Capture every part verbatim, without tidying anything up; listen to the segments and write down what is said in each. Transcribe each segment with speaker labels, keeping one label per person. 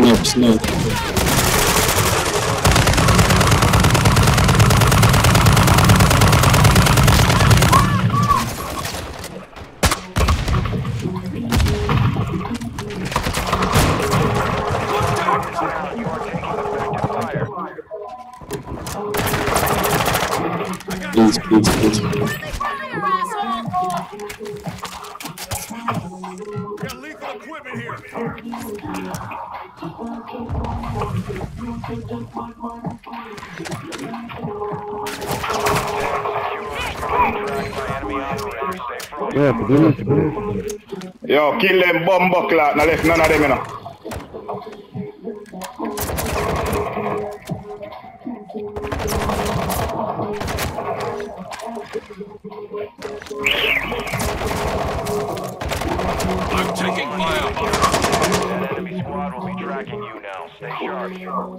Speaker 1: Snap, snap. Please, please, please.
Speaker 2: Got lethal equipment here.
Speaker 3: Yeah, for doing it.
Speaker 4: Yo, kill them bomb buckler. Now left none of them, you know.
Speaker 2: I'm taking fire.
Speaker 5: That enemy squad will be tracking you now. Stay sharp.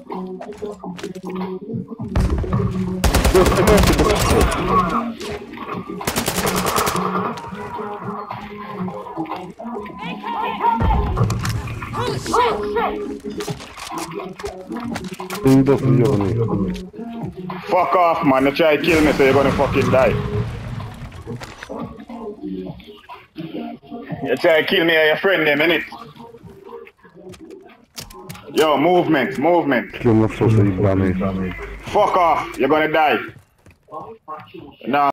Speaker 4: Fuck off, man. You try to kill me, so you're gonna fucking die. You try to kill me or your friend name, innit? Yo, movement, movement.
Speaker 3: Kill myself, so you got me.
Speaker 4: Fuck off, you're gonna die. Nah.